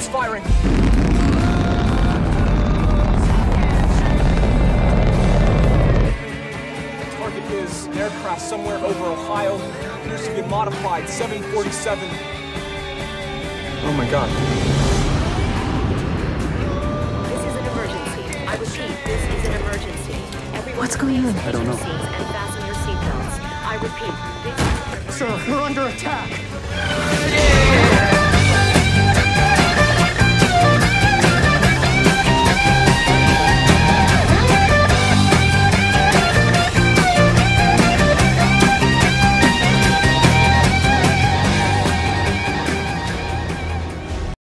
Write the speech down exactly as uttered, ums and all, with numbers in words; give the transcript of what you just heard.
It's firing. Target is an aircraft somewhere over Ohio. Appears to be a modified seven forty-seven. Oh my god. This is an emergency. I repeat, this is an emergency. Everyone, what's going on? I don't know. And fasten your seatbelts. I repeat, this... Sir, we're under attack.